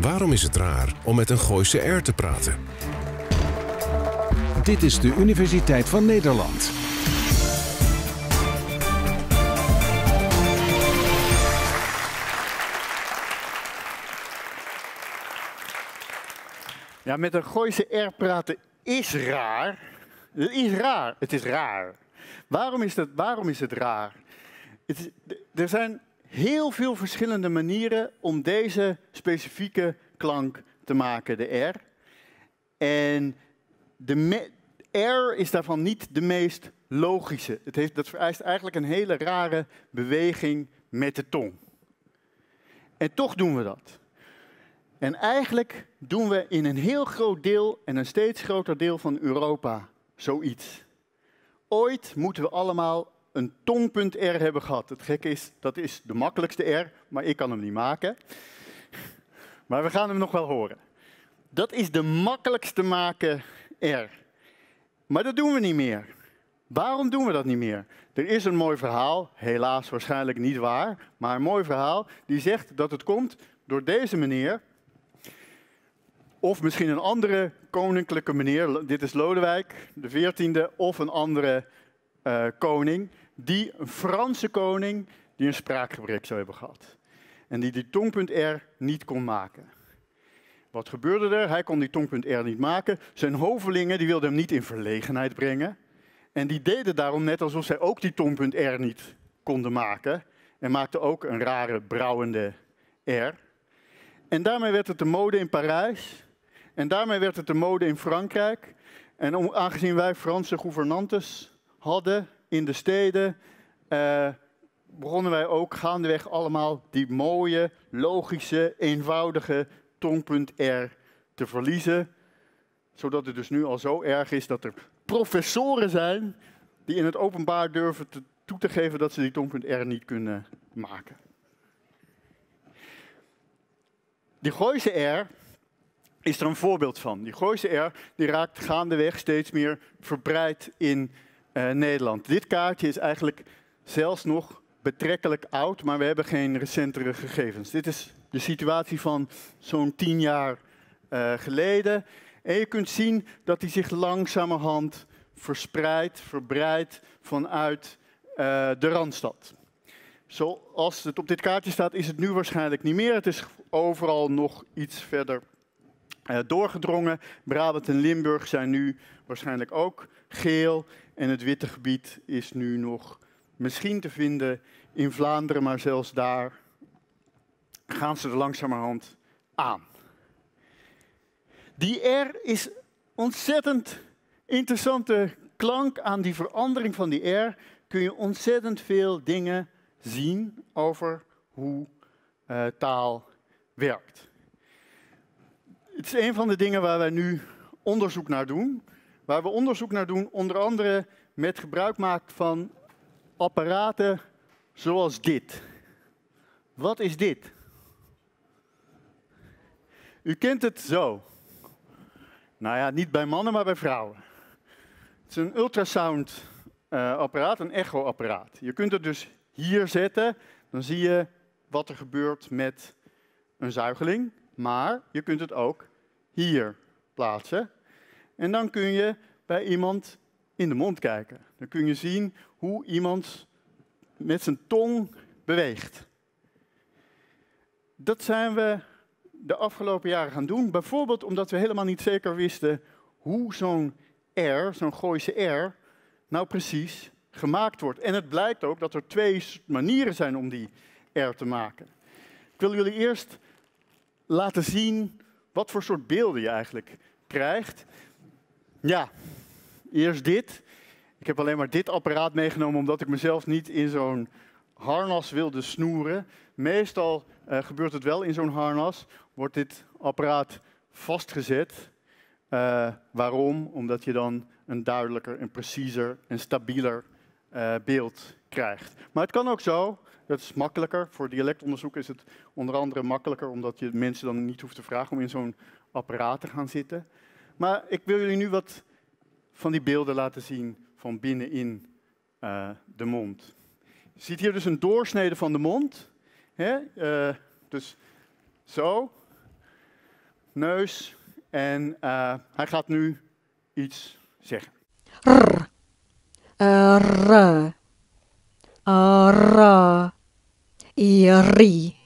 Waarom is het raar om met een Gooise R te praten? Dit is de Universiteit van Nederland. Ja, met een Gooise R praten is raar. Het is raar. Het is raar. Waarom is het raar? Er zijn heel veel verschillende manieren om deze specifieke klank te maken, de R. En de R is daarvan niet de meest logische. Dat vereist eigenlijk een hele rare beweging met de tong. En toch doen we dat. En eigenlijk doen we in een heel groot deel en een steeds groter deel van Europa zoiets. Ooit moeten we allemaal een tongpunt R hebben gehad. Het gekke is, dat is de makkelijkste R, maar ik kan hem niet maken. Maar we gaan hem nog wel horen. Dat is de makkelijkste maken R. Maar dat doen we niet meer. Waarom doen we dat niet meer? Er is een mooi verhaal, helaas waarschijnlijk niet waar, maar een mooi verhaal die zegt dat het komt door deze meneer. Of misschien een andere koninklijke meneer, dit is Lodewijk, de 14e, of een andere koning, een Franse koning, die een spraakgebrek zou hebben gehad. En die tongpunt R niet kon maken. Wat gebeurde er? Hij kon die tongpunt R niet maken. Zijn hovelingen die wilden hem niet in verlegenheid brengen. En die deden daarom net alsof zij ook die tongpunt R niet konden maken. En maakten ook een rare brouwende R. En daarmee werd het de mode in Parijs. En daarmee werd het de mode in Frankrijk. En aangezien wij Franse gouvernantes hadden in de steden, begonnen wij ook gaandeweg allemaal die mooie, logische, eenvoudige tongpunt R te verliezen. Zodat het dus nu al zo erg is dat er professoren zijn die in het openbaar durven toe te geven dat ze die tongpunt R niet kunnen maken. Die Gooise R is er een voorbeeld van. Die Gooise R die raakt gaandeweg steeds meer verbreid in Nederland. Dit kaartje is eigenlijk zelfs nog betrekkelijk oud, maar we hebben geen recentere gegevens. Dit is de situatie van zo'n 10 jaar geleden. En je kunt zien dat die zich langzamerhand verbreidt vanuit de Randstad. Zoals het op dit kaartje staat, is het nu waarschijnlijk niet meer. Het is overal nog iets verder doorgedrongen. Brabant en Limburg zijn nu waarschijnlijk ook geel. En het witte gebied is nu nog misschien te vinden in Vlaanderen, maar zelfs daar gaan ze er langzamerhand aan. Die R is ontzettend interessante klank. Aan die verandering van die R kun je ontzettend veel dingen zien over hoe taal werkt. Het is een van de dingen waar wij nu onderzoek naar doen. Waar we onderzoek naar doen, onder andere met gebruik maken van apparaten zoals dit. Wat is dit? U kent het zo. Nou ja, niet bij mannen, maar bij vrouwen. Het is een ultrasound-apparaat, een echo-apparaat. Je kunt het dus hier zetten, dan zie je wat er gebeurt met een zuigeling. Maar je kunt het ook hier plaatsen. En dan kun je bij iemand in de mond kijken. Dan kun je zien hoe iemand met zijn tong beweegt. Dat zijn we de afgelopen jaren gaan doen. Bijvoorbeeld omdat we helemaal niet zeker wisten hoe zo'n R, zo'n Gooise R, nou precies gemaakt wordt. En het blijkt ook dat er 2 manieren zijn om die R te maken. Ik wil jullie eerst laten zien wat voor soort beelden je eigenlijk krijgt. Ja, eerst dit. Ik heb alleen maar dit apparaat meegenomen omdat ik mezelf niet in zo'n harnas wilde snoeren. Meestal gebeurt het wel in zo'n harnas. Wordt dit apparaat vastgezet. Waarom? Omdat je dan een duidelijker, en preciezer en stabieler beeld krijgt. Maar het kan ook zo. Dat is makkelijker. Voor dialectonderzoek is het onder andere makkelijker, omdat je mensen dan niet hoeft te vragen om in zo'n apparaat te gaan zitten. Maar ik wil jullie nu wat van die beelden laten zien van binnenin de mond. Je ziet hier dus een doorsnede van de mond. Dus zo. neus en hij gaat nu iets zeggen. R. R. R. Ri.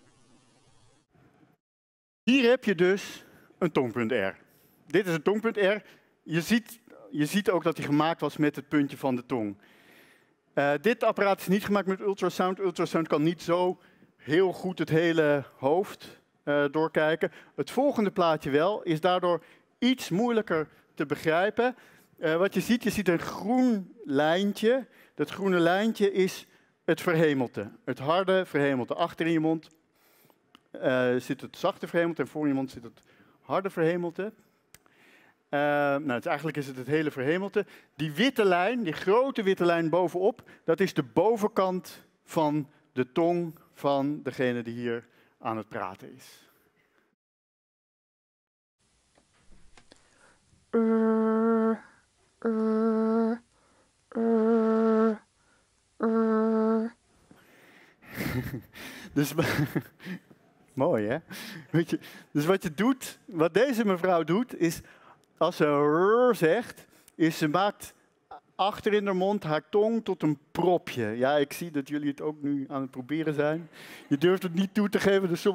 Hier heb je dus een tongpunt R. Dit is een tongpunt R. Je ziet ook dat hij gemaakt was met het puntje van de tong. Dit apparaat is niet gemaakt met ultrasound. Ultrasound kan niet zo heel goed het hele hoofd doorkijken. Het volgende plaatje wel, is daardoor iets moeilijker te begrijpen. Wat je ziet een groen lijntje. Dat groene lijntje is het verhemelte. Het harde verhemelte. Achter in je mond zit het zachte verhemelte en voor in je mond zit het harde verhemelte. Eigenlijk is het het hele verhemelte. Die witte lijn, die grote witte lijn bovenop, dat is de bovenkant van de tong van degene die hier aan het praten is. Dus, mooi hè? Weet je, dus wat deze mevrouw doet, is als ze rrr zegt, is ze maakt achter in haar mond haar tong tot een propje. Ja, ik zie dat jullie het ook nu aan het proberen zijn. Je durft het niet toe te geven, dus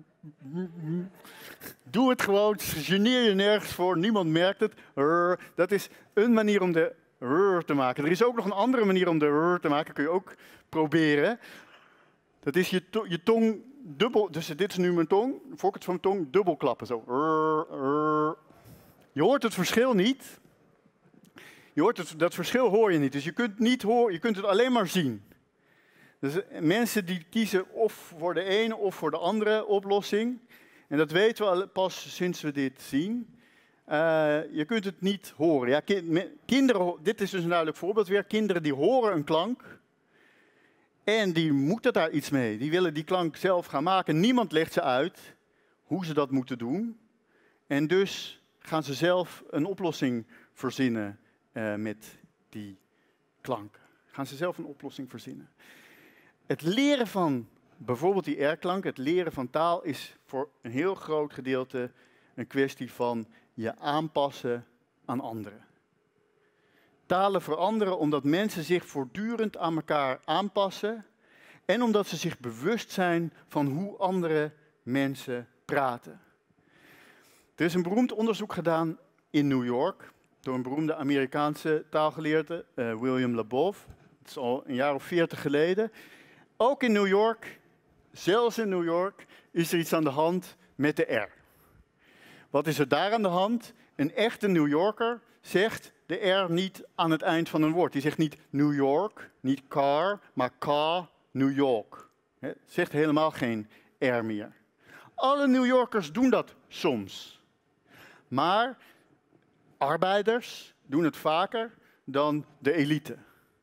doe het gewoon, geneer je nergens voor, niemand merkt het. Rrr, dat is een manier om de rrr te maken. Er is ook nog een andere manier om de rrr te maken, kun je ook proberen. Dat is je tong dubbel, dus dit is nu mijn tong, de voorkant van mijn tong, dubbel klappen. Zo. Rrr, rrr. Je hoort het verschil niet. Dat verschil hoor je niet. Dus je kunt niet horen, je kunt het alleen maar zien. Dus mensen die kiezen of voor de ene of voor de andere oplossing. En dat weten we al pas sinds we dit zien. Je kunt het niet horen. Ja, kinderen, dit is dus een duidelijk voorbeeld weer. Kinderen die horen een klank. En die moeten daar iets mee. Die willen die klank zelf gaan maken. Niemand legt ze uit hoe ze dat moeten doen. En dus gaan ze zelf een oplossing verzinnen met die klank. Gaan ze zelf een oplossing verzinnen. Het leren van bijvoorbeeld die R-klank, het leren van taal, is voor een heel groot gedeelte een kwestie van je aanpassen aan anderen. Talen veranderen omdat mensen zich voortdurend aan elkaar aanpassen en omdat ze zich bewust zijn van hoe andere mensen praten. Er is een beroemd onderzoek gedaan in New York door een beroemde Amerikaanse taalgeleerde, William Labov. Dat is al een jaar of 40 geleden. Ook in New York, zelfs in New York, is er iets aan de hand met de R. Wat is er daar aan de hand? Een echte New Yorker zegt de R niet aan het eind van een woord. Die zegt niet New York, niet car, maar car, New York. Zegt helemaal geen R meer. Alle New Yorkers doen dat soms. Maar arbeiders doen het vaker dan de elite.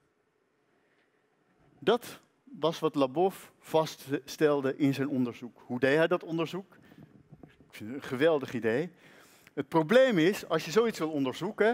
Dat was wat Labov vaststelde in zijn onderzoek. Hoe deed hij dat onderzoek? Ik vind het een geweldig idee. Het probleem is, als je zoiets wil onderzoeken,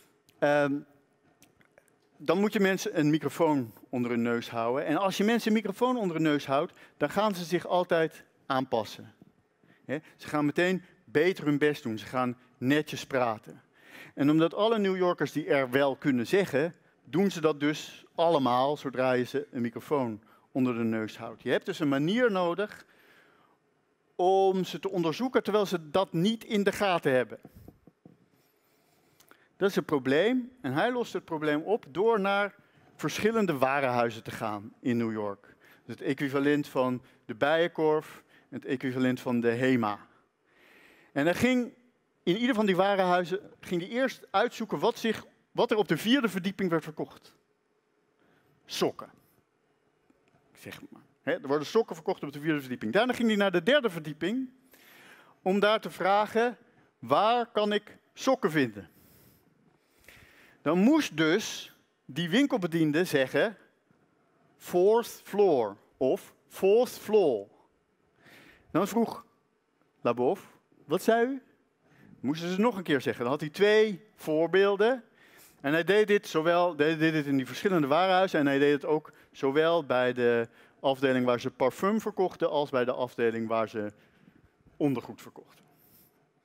dan moet je mensen een microfoon onder hun neus houden. En als je mensen een microfoon onder hun neus houdt, dan gaan ze zich altijd aanpassen. Ze gaan meteen beter hun best doen. Ze gaan netjes praten. En omdat alle New Yorkers die er wel kunnen zeggen, doen ze dat dus allemaal zodra je ze een microfoon onder de neus houdt. Je hebt dus een manier nodig om ze te onderzoeken terwijl ze dat niet in de gaten hebben. Dat is het probleem. En hij lost het probleem op door naar verschillende warenhuizen te gaan in New York. Dus het equivalent van de Bijenkorf, het equivalent van de HEMA. En hij ging in ieder van die warenhuizen ging hij eerst uitzoeken wat er op de 4e verdieping werd verkocht. Sokken. Ik zeg maar. Er worden sokken verkocht op de 4e verdieping. Daarna ging hij naar de 3e verdieping om daar te vragen, waar kan ik sokken vinden? Dan moest dus die winkelbediende zeggen 4th floor of 4th floor. Dan vroeg Labov, wat zei u? Moesten ze nog een keer zeggen. Dan had hij 2 voorbeelden. En hij deed dit in die verschillende warenhuizen. En hij deed het ook zowel bij de afdeling waar ze parfum verkochten, als bij de afdeling waar ze ondergoed verkochten.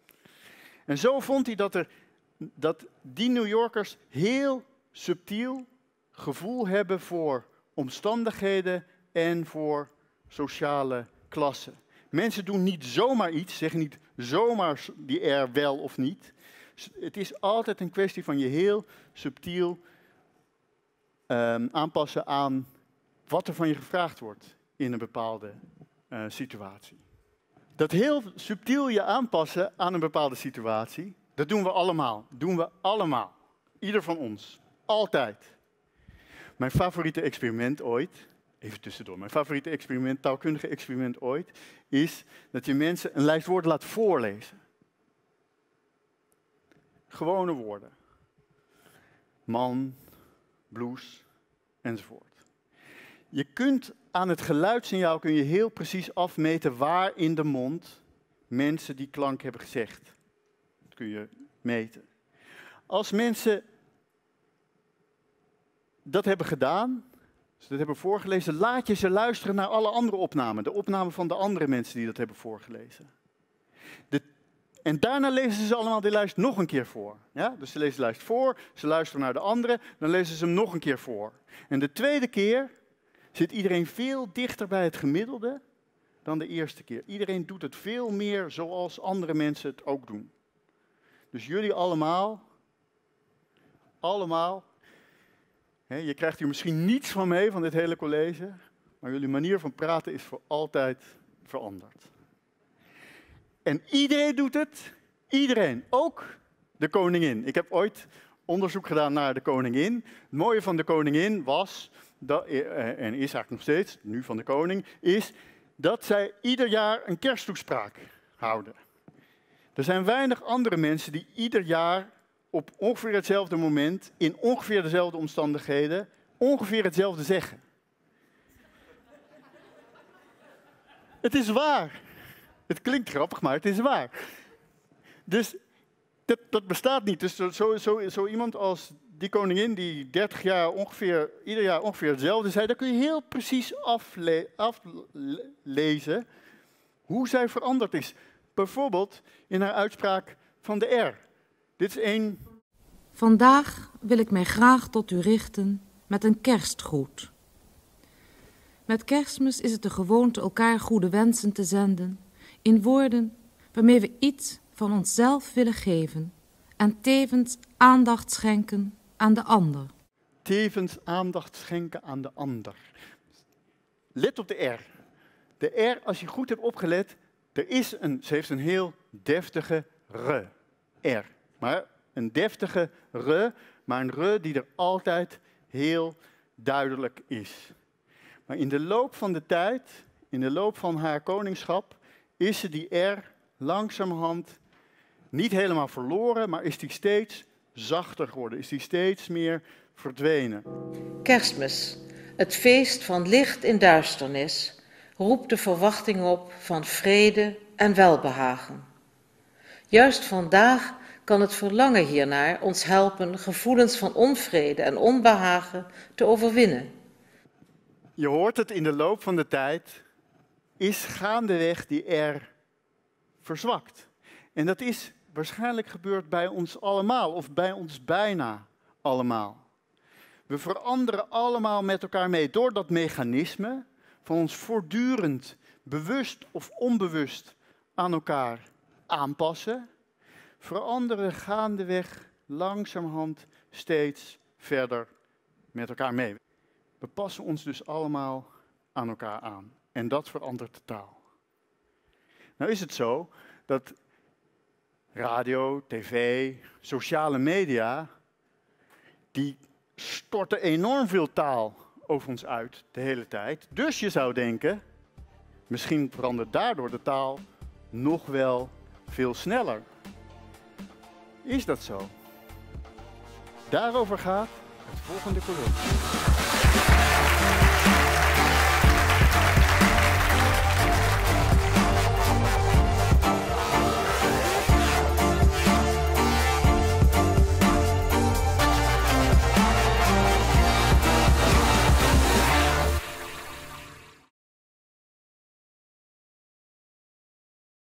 En zo vond hij dat die New Yorkers heel subtiel gevoel hebben voor omstandigheden en voor sociale klassen. Mensen doen niet zomaar iets, zeggen niet zomaar die R wel of niet. Het is altijd een kwestie van je heel subtiel aanpassen aan wat er van je gevraagd wordt in een bepaalde situatie. Dat heel subtiel je aanpassen aan een bepaalde situatie, dat doen we allemaal. Doen we allemaal. Ieder van ons. Altijd. Mijn favoriete experiment ooit, even tussendoor, mijn favoriete experiment, taalkundige experiment ooit, is dat je mensen een lijst woorden laat voorlezen. Gewone woorden. Man, blouse, enzovoort. Je kunt aan het geluidssignaal kun je heel precies afmeten waar in de mond mensen die klank hebben gezegd. Dat kun je meten. Als mensen dat hebben gedaan, ze dat hebben voorgelezen, laat je ze luisteren naar alle andere opnamen. De opnamen van de andere mensen die dat hebben voorgelezen. En daarna lezen ze allemaal die lijst nog een keer voor. Ja? Dus ze lezen de lijst voor, ze luisteren naar de andere, dan lezen ze hem nog een keer voor. En de tweede keer zit iedereen veel dichter bij het gemiddelde dan de eerste keer. Iedereen doet het veel meer zoals andere mensen het ook doen. Dus jullie allemaal, je krijgt hier misschien niets van mee van dit hele college, maar jullie manier van praten is voor altijd veranderd. En iedereen doet het, iedereen, ook de koningin. Ik heb ooit onderzoek gedaan naar de koningin. Het mooie van de koningin was, en is eigenlijk nog steeds, nu van de koning, is dat zij ieder jaar een kersttoespraak houden. Er zijn weinig andere mensen die ieder jaar op ongeveer hetzelfde moment, in ongeveer dezelfde omstandigheden, ongeveer hetzelfde zeggen. Het is waar. Het klinkt grappig, maar het is waar. Dus dat bestaat niet. Dus zo iemand als die koningin die 30 jaar ieder jaar ongeveer hetzelfde zei, daar kun je heel precies aflezen hoe zij veranderd is. Bijvoorbeeld in haar uitspraak van de R. Dit is één. Vandaag wil ik mij graag tot u richten met een kerstgroet. Met Kerstmis is het de gewoonte elkaar goede wensen te zenden in woorden waarmee we iets van onszelf willen geven en tevens aandacht schenken aan de ander. Tevens aandacht schenken aan de ander. Let op de R. De R, als je goed hebt opgelet, ze heeft een heel deftige R. Maar een deftige maar een R die er altijd heel duidelijk is. Maar in de loop van de tijd, in de loop van haar koningschap, is ze die R langzamerhand niet helemaal verloren, maar is die steeds zachter geworden, is die steeds meer verdwenen. Kerstmis, het feest van licht in duisternis, roept de verwachting op van vrede en welbehagen. Juist vandaag kan het verlangen hiernaar ons helpen gevoelens van onvrede en onbehagen te overwinnen. Je hoort het in de loop van de tijd, is gaandeweg die R verzwakt. En dat is waarschijnlijk gebeurd bij ons allemaal, of bij ons bijna allemaal. We veranderen allemaal met elkaar mee door dat mechanisme van ons voortdurend, bewust of onbewust aan elkaar aanpassen. Veranderen gaandeweg langzamerhand steeds verder met elkaar mee. We passen ons dus allemaal aan elkaar aan. En dat verandert de taal. Nou is het zo dat radio, tv, sociale media, die storten enorm veel taal over ons uit de hele tijd. Dus je zou denken, misschien verandert daardoor de taal nog wel veel sneller. Is dat zo? Daarover gaat het volgende column.